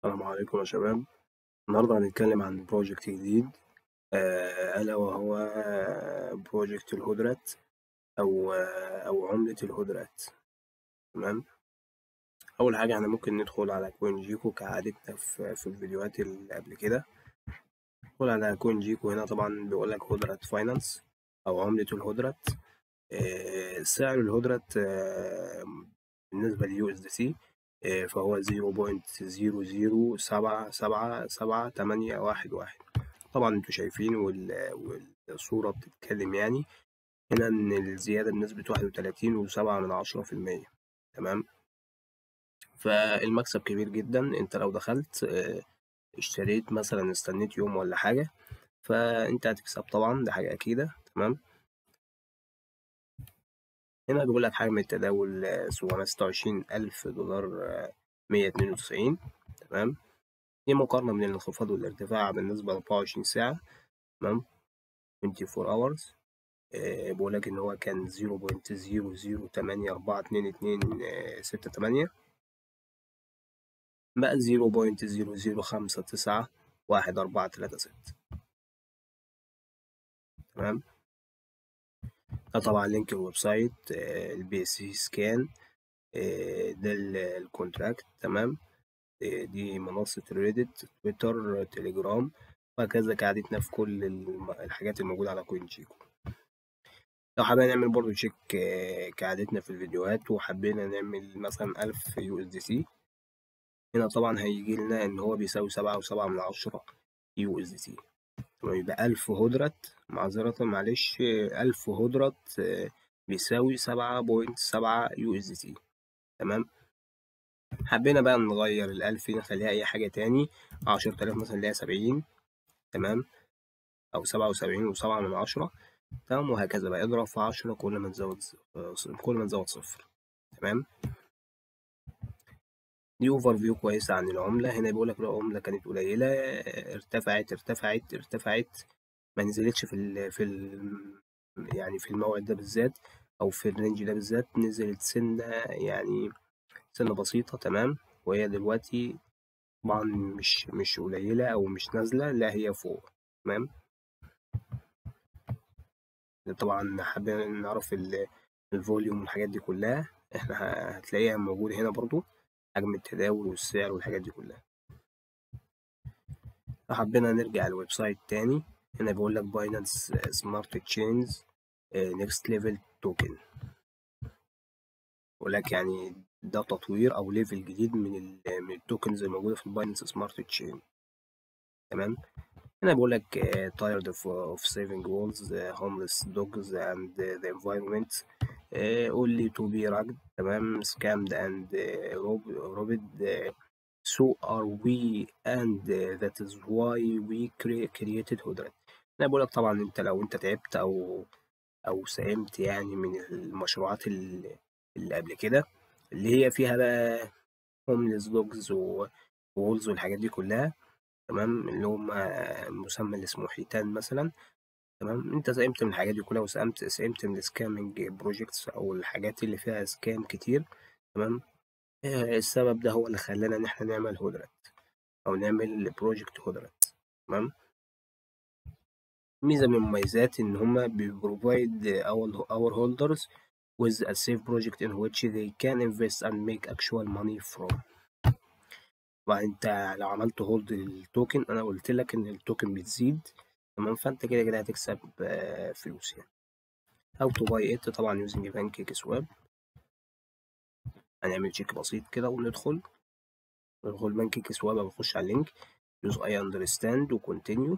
السلام عليكم يا شباب. النهاردة هنتكلم عن بروجكت جديد، ألا وهو بروجكت الهدرات أو عملة الهدرات. تمام. أول حاجة احنا ممكن ندخل على كوين جيكو كعادتنا في الفيديوهات اللي قبل كده. ندخل على كوين جيكو. هنا طبعا بيقولك هدرات فاينانس أو عملة الهدرات. سعر الهدرات بالنسبة لليو اس دي سي فهو 0.007777811. طبعا انتوا شايفين والصورة بتتكلم يعني هنا ان الزيادة بنسبة 31.7%. تمام. فالمكسب كبير جدا. انت لو دخلت اشتريت مثلا، استنيت يوم ولا حاجة، فانت هتكسب طبعا، ده حاجة اكيدة. تمام. هنا بيقول لك حجم التداول 726,000 دولار 192. تمام. دي مقارنة بين الانخفاض والارتفاع بالنسبة ل 24 ساعة. تمام. 24 hours. بيقول لك إن هو كان 0.00842268 بقى 0.005911436. تمام. ده طبعا لينك الويب سايت البي سي سكان. ده الكونتراكت. تمام. دي منصة ريدت، تويتر، تليجرام، وهكذا كعادتنا في كل الحاجات الموجودة على كوين جيكو. لو حابين نعمل برضو تشيك كعادتنا في الفيديوهات، وحبينا نعمل مثلا 1000 يو اس دي سي، هنا طبعا هيجي لنا إن هو بيساوي 7.7 يو اس دي سي. يبقى 1000 هدرت، معذرة معلش، 1000 هدرت بيساوي 7.7 يو اس دي سي. تمام. حبينا بقى نغير ال1000 نخليها أي حاجة تاني، 10,000 مثلا اللي هي 70. تمام. أو 77.7. تمام. وهكذا بقى اضرب في 10 كل ما تزود صفر. تمام. دي اوفر فيو كويسة عن العملة. هنا بيقول لك العملة كانت قليلة، ارتفعت، ما نزلتش يعني في الموعد ده بالذات، او في الرينج ده بالذات نزلت سنة، يعني سنة بسيطة. تمام. وهي دلوقتي طبعا مش قليلة او مش نازلة، لا هي فوق. تمام. طبعا حابين نعرف الفوليوم والحاجات دي كلها، احنا هتلاقيها موجودة هنا برضو، حجم التداول والسعر والحاجات دي كلها. لو حبينا نرجع الويب سايت تاني، هنا بيقول لك باينانس سمارت تشينز نيكست ليفل توكن. بيقول لك يعني ده تطوير او ليفل جديد من التوكنز الموجوده في الباينانس سمارت تشين. تمام. هنا بيقول لك tired of saving walls homeless dogs and the environment only to be rugged. تمام. scammed and robbed. So are we and that is why we created هدرات. انا بقول لك طبعا انت لو انت تعبت او ساهمت يعني من المشروعات اللي قبل كده، اللي هي فيها بقى هومليس دوجز وولز والحاجات دي كلها. تمام. اللي هم المسمى اللي اسمه حيتان مثلا. تمام. انت ساهمت من الحاجات دي كلها، ساهمت من السكامنج بروجيكتس او الحاجات اللي فيها سكام كتير. تمام. السبب ده هو اللي خلانا ان احنا نعمل هدرات او نعمل بروجكت هدرات. تمام. ميزه من المميزات ان هما بيبروفايد our holders with a safe project in which they can invest and make actual money from. طبعا انت لو عملت هولد للتوكن، انا قلت لك ان التوكن بتزيد. تمام. فانت كده كده هتكسب فلوس يعني. او تو باي ات طبعا يوزنج بانكيك سواب. هنعمل تشيك بسيط كده وندخل بانكيك سواب، بخش على اللينك يوز اي اندرستاند وكونتينيو.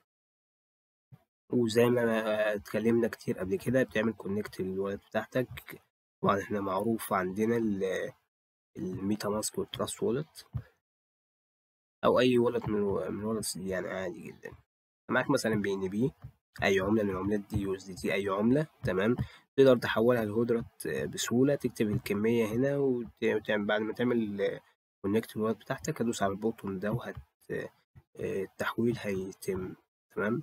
وزي ما اتكلمنا كتير قبل كده، بتعمل كونكت للوالت بتاعتك. طبعا احنا معروف عندنا الميتا ماسك والتراست وولت، او اي وولت من الوالتس دي يعني عادي جدا. معاك مثلا بي ان بي، اي عمله من العملات دي، يو اس دي تي، اي عمله. تمام. تقدر تحولها لهدرات بسهوله. تكتب الكميه هنا بعد ما تعمل كونكت للوالت بتاعتك، هتدوس على البوتون ده التحويل هيتم. تمام.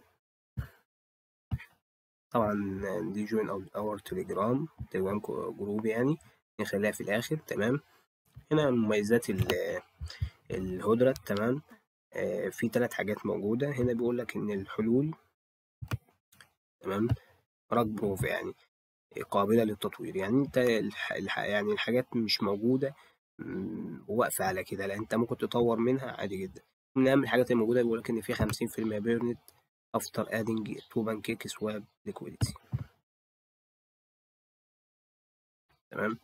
طبعا دي جوين اور تليجرام جروب يعني، نخليها في الاخر. تمام. هنا مميزات الهدرة. تمام. في 3 حاجات موجودة هنا. بيقول لك إن الحلول، تمام، راك بروف، يعني قابلة للتطوير. يعني انت يعني الحاجات مش موجودة واقفة على كده، لا انت ممكن تطور منها عادي جدا. من اهم الحاجات الموجودة بيقول لك ان في 50% بيرنت after adding to pancake swap liquidity. تمام.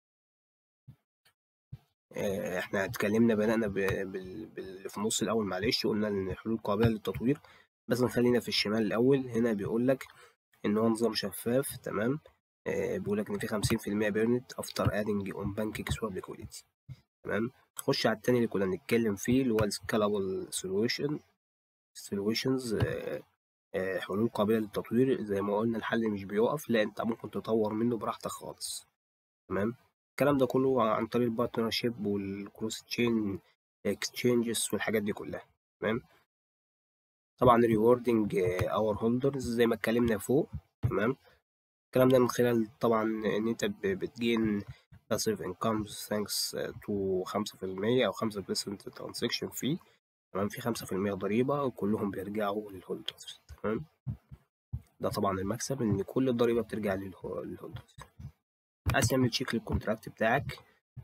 احنا اتكلمنا، بدأنا في النص الاول، معلش، قلنا ان الحلول قابلة للتطوير، بس نخلينا في الشمال الاول. هنا بيقول لك ان هو نظام شفاف. تمام. بيقول لك ان في 50% بيرنت after adding on pancake swap liquidity. تمام. نخش على التاني اللي كنا بنتكلم فيه، اللي هو السكالابل سولوشنز. حلول قابلة للتطوير. زي ما قلنا الحل مش بيقف، لا انت ممكن تطور منه براحتك خالص. تمام. الكلام ده كله عن طريق البارتنرشيب والكروس تشين اكسشينجز والحاجات دي كلها. تمام. طبعا ريوردنج اور هولدرز زي ما اتكلمنا فوق. تمام. الكلام ده من خلال طبعا ان انت بتجين passive income thanks to 5% او 5% transaction fee. تمام. في 5% ضريبة وكلهم بيرجعوا للهولدرز. تمام. ده طبعا المكسب، ان كل الضريبة بترجع للهولدرز. عايز تعمل تشيك للكونتراكت بتاعك،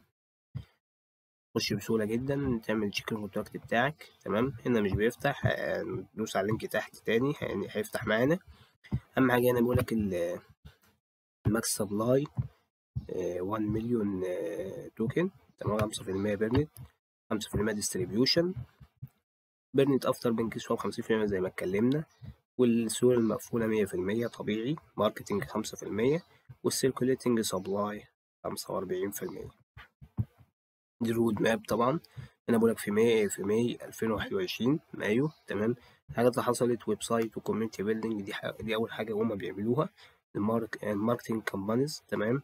تخش بسهولة جدا تعمل تشيك للكونتراكت بتاعك. تمام. هنا مش بيفتح، ندوس على اللينك تحت تاني يعني هيفتح معانا. اهم حاجة هنا بيقولك الماكس سبلاي 1 مليون توكن. تمام. 5% بيرنت، 5% ديستريبيوشن، بيرنت افتر بنك سواب 50% زي ما اتكلمنا، والسوق المقفولة 100% طبيعي، ماركتنج 5%، والسيركوليتنج سبلاي 45%. دي الرود ماب طبعا. انا بقولك في ماي 2021 مايو. تمام. الحاجات اللي حصلت: ويب سايت وكوميونتي بيلدينج، دي اول حاجة هما بيعملوها. الماركتنج كامبانيز. تمام.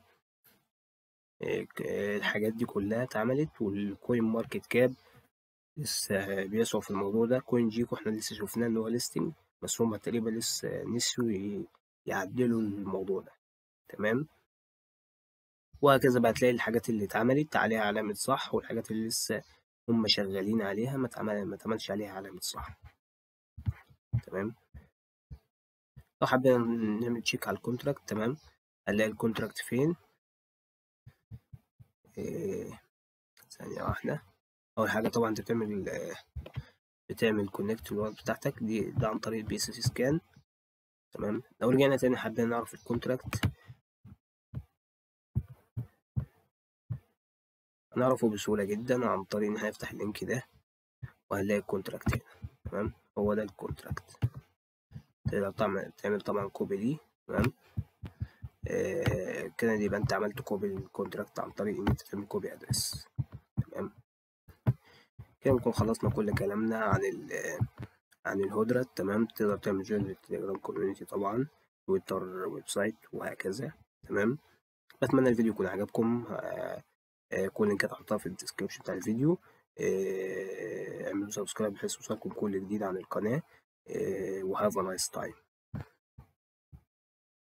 الحاجات دي كلها اتعملت. والكوين ماركت كاب لسه بيسعوا في الموضوع ده. كوين جيكو احنا لسه شفناه ان هو ليستنج، بس هما تقريبا لسه نسيوا يعدلوا الموضوع ده. تمام. وهكذا بقى تلاقي الحاجات اللي اتعملت عليها علامة صح، والحاجات اللي لسه هما شغالين عليها ما اتعملش عليها علامة صح. تمام. لو حبينا نعمل تشيك على الكونتراكت، تمام، هنلاقي الكونتراكت فين. ثانية واحدة. أول حاجة طبعا أنت بتعمل كونكت للوالد بتاعتك، ده عن طريق البي اس سي سكان. تمام. لو رجعنا تاني حابين نعرف الكونتراكت، هنعرفه بسهولة جدا عن طريق إن هنفتح اللينك ده وهنلاقي الكونتراكت هنا. تمام. هو ده الكونتراكت. تقدر تعمل طبعا كوبي ليه. تمام. كده يبقى انت عملت كوبي للكونتراكت عن طريق ان انت تعمل كوبي ادرس. تمام. كده نكون خلصنا كل كلامنا عن الهدرة. تمام. تقدر تعمل جوين للتليجرام كوميونيتي طبعا، تويتر، ويب سايت، وهكذا. تمام. بتمنى الفيديو يكون عجبكم. كل اللينكات هحطها في الديسكريبشن بتاع الفيديو. اعملوا سبسكرايب بحيث يوصلكم كل جديد عن القناة. وهاف ا نايس تايم.